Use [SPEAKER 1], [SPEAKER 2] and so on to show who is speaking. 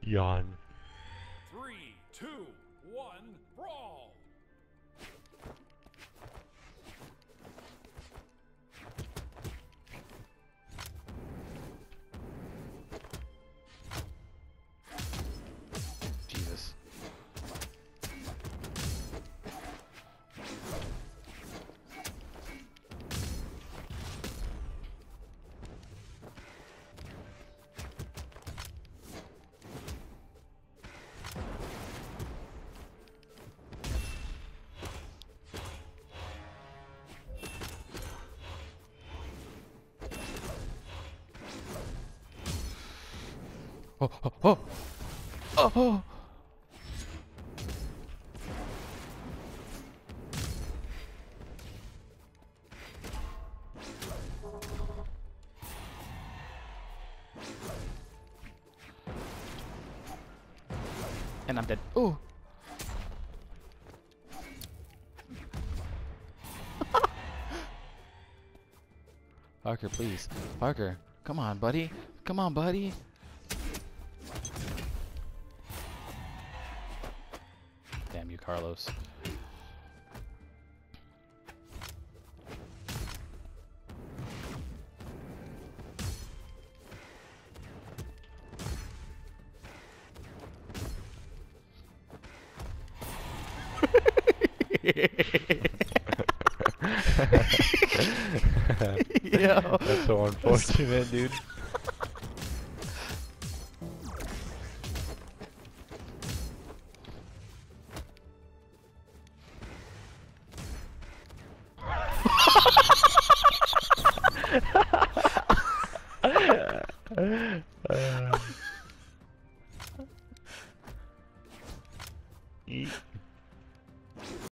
[SPEAKER 1] Yawn.
[SPEAKER 2] 3, 2, 1, brawl!
[SPEAKER 3] Jesus. Oh, oh, oh! Oh, oh! And I'm dead. Ooh! Parker, please. Parker, come on, buddy. Come on, buddy. Damn you, Carlos. Yo.
[SPEAKER 1] That's so unfortunate, dude. Eat.